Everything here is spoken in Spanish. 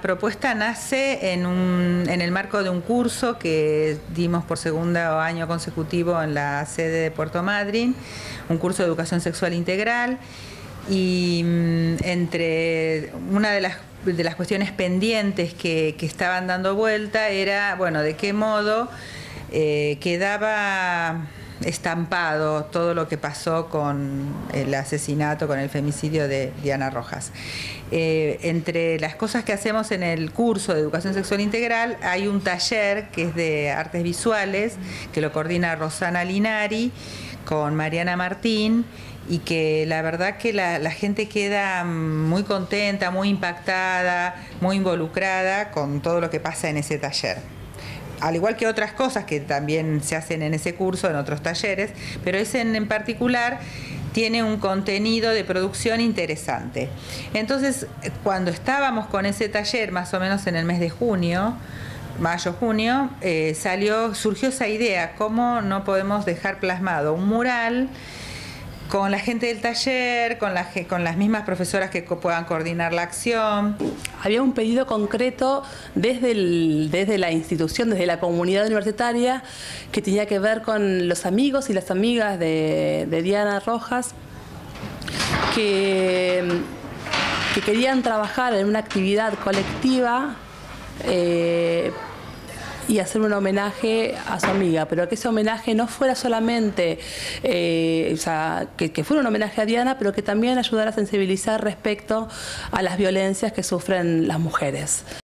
propuesta nace en el marco de un curso que dimos por segundo año consecutivo en la sede de Puerto Madryn, un curso de educación sexual integral, y entre una de las cuestiones pendientes que estaban dando vuelta era, bueno, de qué modo quedaba estampado todo lo que pasó con el asesinato, con el femicidio de Diana Rojas. Entre las cosas que hacemos en el curso de Educación Sexual Integral hay un taller que es de artes visuales, que lo coordina Rosana Linari con Mariana Martín, y que la verdad que la gente queda muy contenta, muy impactada, muy involucrada con todo lo que pasa en ese taller. Al igual que otras cosas que también se hacen en ese curso, en otros talleres, pero ese en particular tiene un contenido de producción interesante. Entonces, cuando estábamos con ese taller, más o menos en el mes de junio, mayo-junio, surgió esa idea: ¿cómo no podemos dejar plasmado un mural con la gente del taller, con las mismas profesoras que puedan coordinar la acción? Había un pedido concreto desde la institución, desde la comunidad universitaria, que tenía que ver con los amigos y las amigas de Diana Rojas, que querían trabajar en una actividad colectiva y hacer un homenaje a su amiga, pero que ese homenaje no fuera solamente, que fuera un homenaje a Diana, pero que también ayudara a sensibilizar respecto a las violencias que sufren las mujeres.